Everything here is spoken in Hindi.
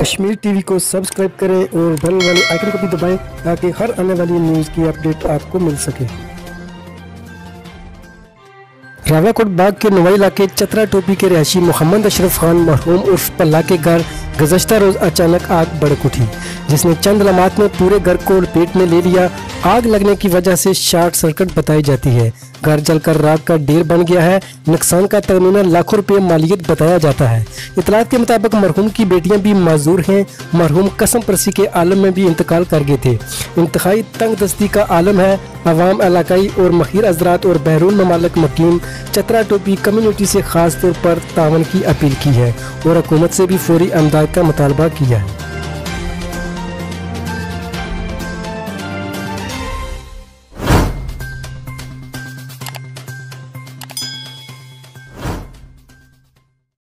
कश्मीर टीवी को सब्सक्राइब करें और बेल वाले आइकन को भी दबाएं ताकि हर आने वाली न्यूज़ की अपडेट आपको मिल सके। रावलाकोट बाग के नवाई इलाके चतरा टोपी के रहायशी मोहम्मद अशरफ खान मरहूम उर्फ पल्ला के घर गुज़श्ता रोज़ अचानक आग भड़क उठी, जिसने चंद लम्हात में पूरे घर को लपेट में ले लिया। आग लगने की वजह से शॉर्ट सर्किट बताई जाती है। घर जलकर राख का ढेर बन गया है। नुकसान का तखमीना लाखों रुपए मालियत बताया जाता है। इतलात के मुताबिक मरहूम की बेटियां भी माजूर हैं। मरहूम कसम परसी के आलम में भी इंतकाल कर गए थे। इंतहाई तंग दस्ती का आलम है। अवाम, इलाकाई और मखीर हज़रात और बैरून ममालिक मकीम चतरा टोपी कम्युनिटी से खास तौर पर तावन की अपील की है और हुकूमत से भी फौरी इमदाद का मुतालबा किया है।